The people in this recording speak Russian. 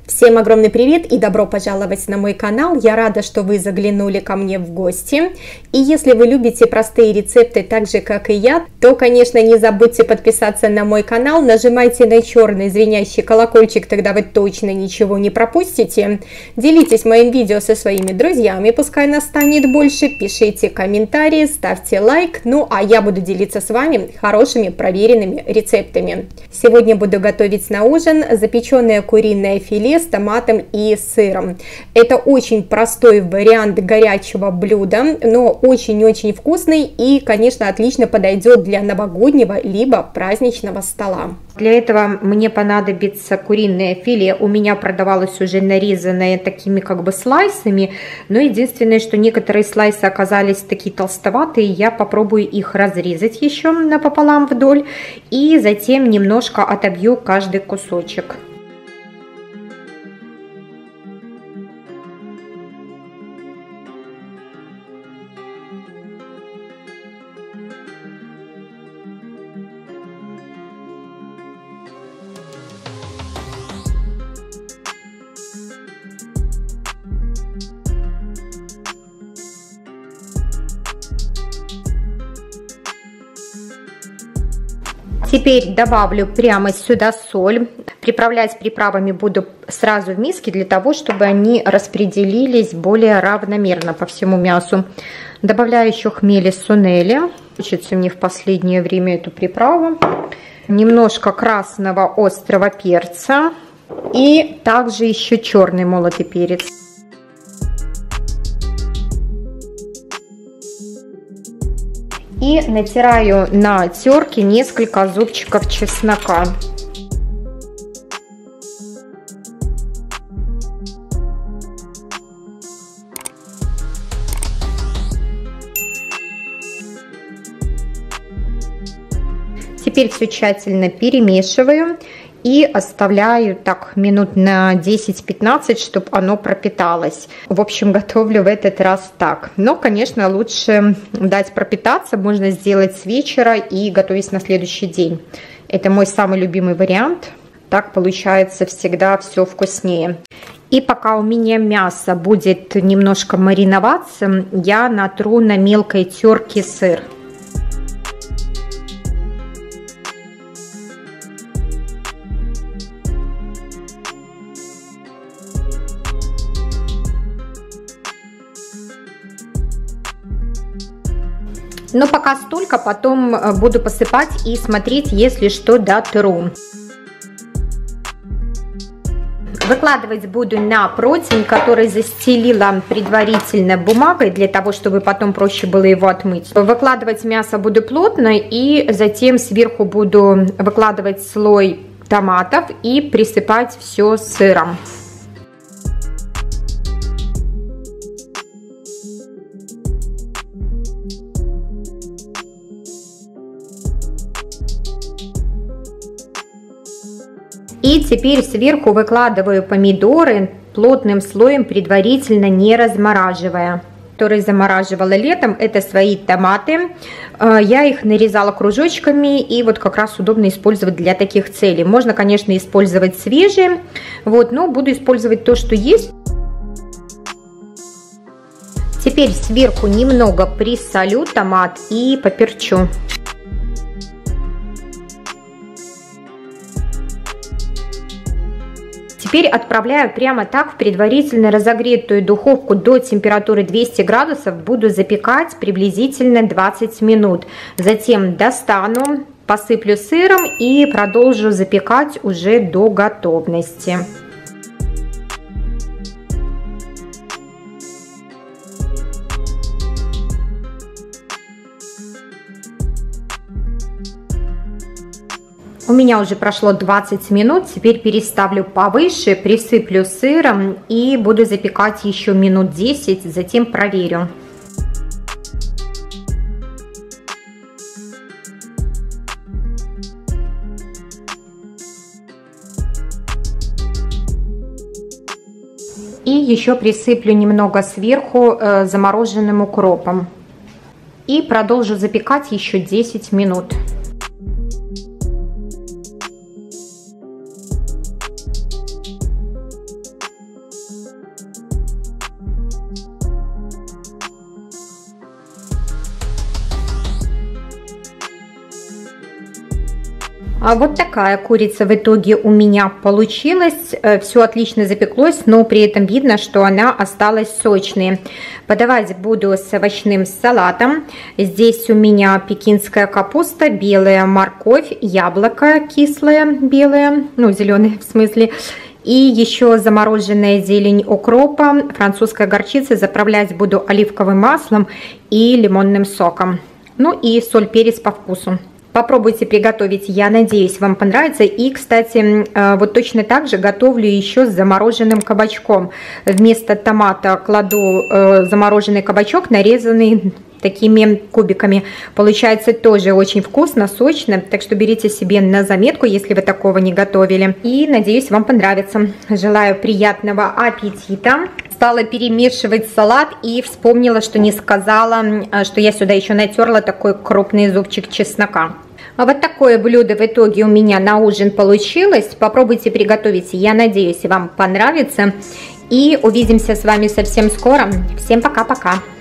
Всем огромный привет и добро пожаловать на мой канал. Я рада, что вы заглянули ко мне в гости. И если вы любите простые рецепты так же, как и я, то, конечно, не забудьте подписаться на мой канал. Нажимайте на черный звенящий колокольчик, тогда вы точно ничего не пропустите. Делитесь моим видео со своими друзьями, пускай нас станет больше. Пишите комментарии, ставьте лайк. Ну, а я буду делиться с вами хорошими проверенными рецептами. Сегодня буду готовить на ужин запеченное куриное филе с томатом и сыром. Это очень простой вариант горячего блюда, но очень-очень вкусный и, конечно, отлично подойдет для новогоднего либо праздничного стола. Для этого мне понадобится куриное филе. У меня продавалось уже нарезанное такими как бы слайсами, но единственное, что некоторые слайсы оказались такие толстоватые, я попробую их разрезать еще напополам вдоль и затем немножко отобью каждый кусочек. Теперь добавлю прямо сюда соль. Приправлять приправами буду сразу в миске, для того, чтобы они распределились более равномерно по всему мясу. Добавляю еще хмели сунели. Хочется мне в последнее время эту приправу. Немножко красного острого перца. И также еще черный молотый перец. И натираю на терке несколько зубчиков чеснока. Теперь все тщательно перемешиваю и оставляю так минут на 10-15, чтобы оно пропиталось. В общем, готовлю в этот раз так. Но, конечно, лучше дать пропитаться. Можно сделать с вечера и готовить на следующий день. Это мой самый любимый вариант. Так получается всегда все вкуснее. И пока у меня мясо будет немножко мариноваться, я натру на мелкой терке сыр. Но пока столько, потом буду посыпать и смотреть, если что, дотру. Выкладывать буду на противень, который застелила предварительно бумагой, для того, чтобы потом проще было его отмыть. Выкладывать мясо буду плотно, и затем сверху буду выкладывать слой томатов и присыпать все сыром. И теперь сверху выкладываю помидоры плотным слоем, предварительно не размораживая. Которые замораживала летом, это свои томаты. Я их нарезала кружочками, и вот как раз удобно использовать для таких целей. Можно, конечно, использовать свежие, но буду использовать то, что есть. Теперь сверху немного присолю томат и поперчу. Теперь отправляю прямо так в предварительно разогретую духовку до температуры 200 градусов. Буду запекать приблизительно 20 минут. Затем достану, посыплю сыром и продолжу запекать уже до готовности. У меня уже прошло 20 минут, теперь переставлю повыше, присыплю сыром и буду запекать еще минут 10, затем проверю. И еще присыплю немного сверху замороженным укропом. И продолжу запекать еще 10 минут. Вот такая курица в итоге у меня получилась. Все отлично запеклось, но при этом видно, что она осталась сочной. Подавать буду с овощным салатом. Здесь у меня пекинская капуста, белая морковь, яблоко кислое, белое, ну зеленое в смысле. И еще замороженная зелень укропа, французская горчица. Заправлять буду оливковым маслом и лимонным соком. Ну и соль, перец по вкусу. Попробуйте приготовить, я надеюсь, вам понравится. И, кстати, вот точно так же готовлю еще с замороженным кабачком. Вместо томата кладу замороженный кабачок, нарезанный такими кубиками. Получается тоже очень вкусно, сочно. Так что берите себе на заметку, если вы такого не готовили. И надеюсь, вам понравится. Желаю приятного аппетита. Стала перемешивать салат и вспомнила, что не сказала, что я сюда еще натерла такой крупный зубчик чеснока. А вот такое блюдо в итоге у меня на ужин получилось. Попробуйте приготовить, я надеюсь, вам понравится. И увидимся с вами совсем скоро. Всем пока-пока.